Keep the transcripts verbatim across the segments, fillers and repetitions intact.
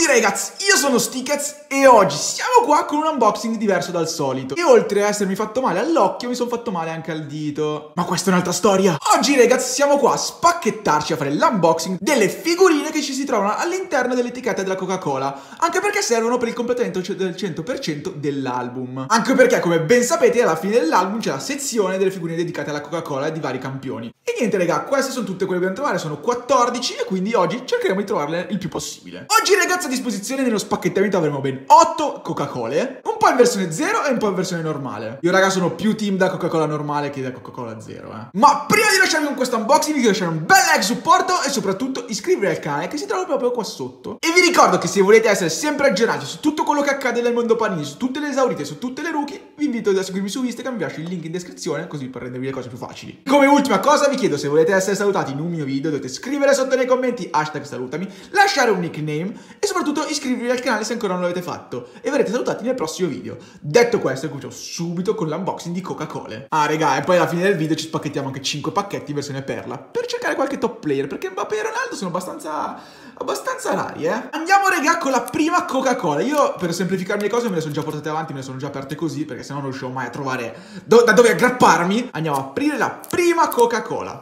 ragazzi, io sono Stickez e oggi siamo qua con un unboxing diverso dal solito. E oltre a essermi fatto male all'occhio, mi sono fatto male anche al dito. Ma questa è un'altra storia. Oggi ragazzi siamo qua a spacchettarci, a fare l'unboxing delle figurine che ci si trovano all'interno dell'etichetta della Coca-Cola. Anche perché servono per il completamento del cento per cento dell'album. Anche perché, come ben sapete, alla fine dell'album c'è la sezione delle figurine dedicate alla Coca-Cola di vari campioni. E niente raga, queste sono tutte quelle che dobbiamo trovare, sono quattordici e quindi oggi cercheremo di trovarle il più possibile. Oggi ragazzi a disposizione nello spacchettamento avremo ben otto Coca-Cola, un po' in versione zero e un po' in versione normale. Io raga sono più team da Coca-Cola normale che da Coca-Cola zero, eh. Ma prima di lasciarvi con questo unboxing vi chiedo di lasciare un bel like supporto e soprattutto iscrivervi al canale che si trova proprio qua sotto. E vi ricordo che se volete essere sempre aggiornati su tutto quello che accade nel mondo Panini, su tutte le esaurite, su tutte le rookie, vi invito a seguirmi su Instagram, vi lascio il link in descrizione così per rendervi le cose più facili. Come ultima cosa vi chiedo, se volete essere salutati in un mio video dovete scrivere sotto nei commenti hashtag salutami, lasciare un nickname e soprattutto iscrivervi al canale se ancora non l'avete fatto e verrete salutati nel prossimo video. Detto questo, cominciamo subito con l'unboxing di Coca-Cola. Ah raga, e poi alla fine del video ci spacchettiamo anche cinque pacchetti in versione perla per cercare qualche top player, perché Mbappé e Ronaldo sono abbastanza abbastanza rari, eh. Andiamo raga con la prima Coca-Cola. Io per semplificarmi le cose me le sono già portate avanti, me le sono già aperte così, perché sennò non riuscivo mai a trovare do da dove aggrapparmi. Andiamo a aprire la prima Coca-Cola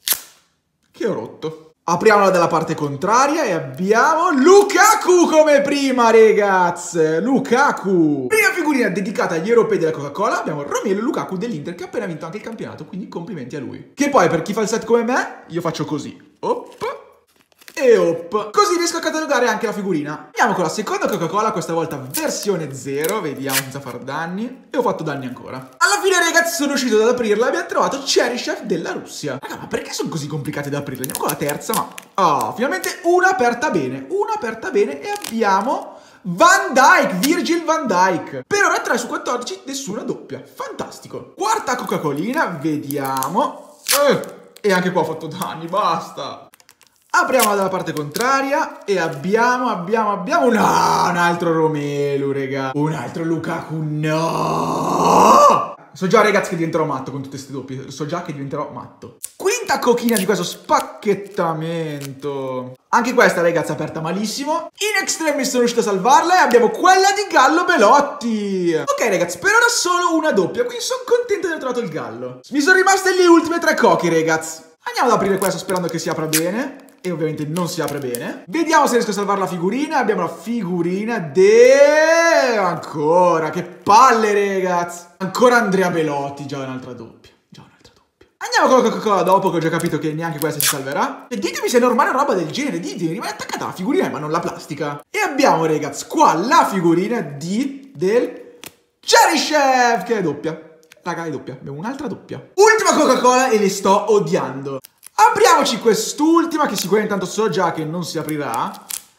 che ho rotto. Apriamola dalla parte contraria e abbiamo Lukaku come prima, ragazzi. Lukaku. Prima figurina dedicata agli europei della Coca-Cola. Abbiamo Romelu Lukaku dell'Inter che ha appena vinto anche il campionato, quindi complimenti a lui. Che poi per chi fa il set come me, io faccio così. Op. E op. Così riesco a catalogare anche la figurina. Andiamo con la seconda Coca-Cola, questa volta versione zero. Vediamo senza far danni. E ho fatto danni ancora. Alla fine ragazzi sono riuscito ad aprirla e abbiamo trovato Cheryshev della Russia. Raga, ma perché sono così complicate da aprirle? Andiamo con la terza, ma... Oh, finalmente una aperta bene. Una aperta bene e abbiamo... Van Dijk, Virgil van Dijk. Per ora tre su quattordici, nessuna doppia. Fantastico. Quarta Coca-Colina, vediamo. Eh, e anche qua ho fatto danni, basta. Apriamola dalla parte contraria e abbiamo, abbiamo, abbiamo un, ah, un altro Romelu, raga. Un altro Lukaku, no! So già, ragazzi, che diventerò matto con tutte queste doppie. So già che diventerò matto. Quinta cochina di questo spacchettamento. Anche questa, ragazzi, aperta malissimo. In extremis sono riuscito a salvarla e abbiamo quella di Gallo Belotti. Ok, ragazzi, per ora solo una doppia, quindi sono contento di aver trovato il Gallo. Mi sono rimaste le ultime tre coche, ragazzi. Andiamo ad aprire questo sperando che si apra bene. E ovviamente non si apre bene. Vediamo se riesco a salvare la figurina. Abbiamo la figurina de... Ancora, che palle ragazzi. Ancora Andrea Belotti, già un'altra doppia. Già un'altra doppia. Andiamo con la Coca-Cola dopo che ho già capito che neanche questa si salverà. E ditemi se è normale una roba del genere. Ditemi, rimane attaccata la figurina ma non la plastica. E abbiamo ragazzi qua la figurina di... del... Cheryshev, che è doppia. Raga, è doppia. Abbiamo un'altra doppia. Ultima Coca-Cola e le sto odiando. Apriamoci quest'ultima che sicuramente tanto so già che non si aprirà.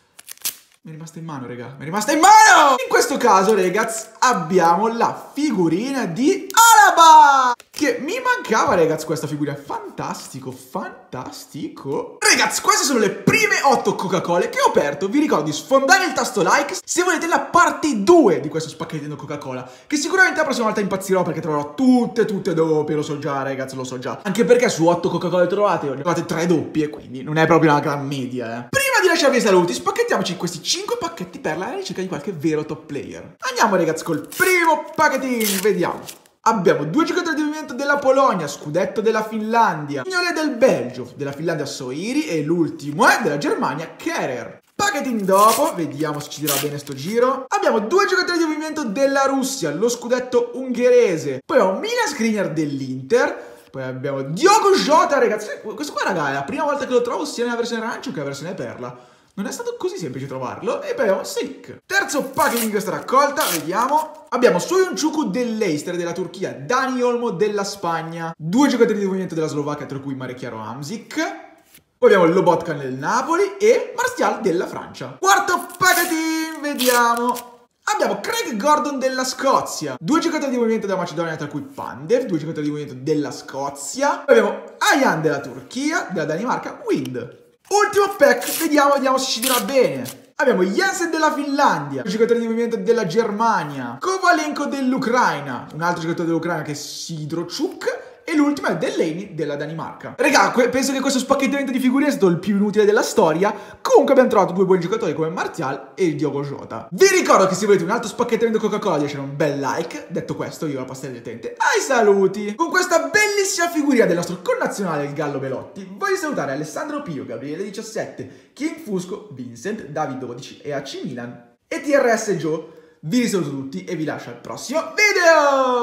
Mi è rimasta in mano, raga. Mi è rimasta in mano! In questo caso, ragazzi, abbiamo la figurina di Alaba! Che mi mancava, ragazzi, questa figurina. Fantastico, fantastico. Ragazzi, queste sono le prime otto Coca-Cola che ho aperto. Vi ricordo di sfondare il tasto like se volete la parte due di questo spacchettino Coca-Cola, che sicuramente la prossima volta impazzirò perché troverò tutte, tutte doppie. Lo so già, ragazzi, lo so già. Anche perché su otto Coca-Cola trovate, ne trovate tre doppie, quindi non è proprio una gran media, eh. Prima di lasciarvi i saluti, spacchettiamoci questi cinque pacchetti per la ricerca di qualche vero top player. Andiamo, ragazzi, col primo pacchettino. Vediamo. Abbiamo due giocatori di movimento della Polonia, scudetto della Finlandia, signore del Belgio, della Finlandia Soiri e l'ultimo è della Germania Kehrer. Pacchettino dopo, vediamo se ci dirà bene sto giro. Abbiamo due giocatori di movimento della Russia, lo scudetto ungherese, poi abbiamo Milan Skriniar dell'Inter, poi abbiamo Diogo Jota, ragazzi. Questo qua, raga, è la prima volta che lo trovo sia nella versione arancio che nella versione perla. Non è stato così semplice trovarlo. E poi abbiamo Selic. Terzo packaging di questa raccolta, vediamo. Abbiamo Soyuncu dell'Eister della Turchia, Dani Olmo della Spagna, due giocatori di movimento della Slovacchia, tra cui Marechiaro Hamsik. Poi abbiamo Lobotka del Napoli e Martial della Francia. Quarto packaging, vediamo. Abbiamo Craig Gordon della Scozia, due giocatori di movimento della Macedonia, tra cui Pandev, due giocatori di movimento della Scozia. Poi abbiamo Ayan della Turchia, della Danimarca, Wind. Ultimo pack, vediamo, vediamo se ci dirà bene. Abbiamo Jensen della Finlandia, un giocatore di movimento della Germania, Kovalenko dell'Ucraina, un altro giocatore dell'Ucraina che è Sidorchuk e l'ultimo è Delaney della Danimarca. Regà, penso che questo spacchettamento di figurine è stato il più inutile della storia. Comunque abbiamo trovato due buoni giocatori come Martial e il Diogo Jota. Vi ricordo che se volete un altro spacchettamento Coca-Cola lasciate un bel like. Detto questo, io la pastella direttamente ai saluti. Con questa bellissima figurina del nostro connazionale il Gallo Belotti, voglio salutare Alessandro Pio, Gabriele diciassette, King Fusco, Vincent, David dodici e A C Milan e T R S Joe. Vi saluto tutti e vi lascio al prossimo video!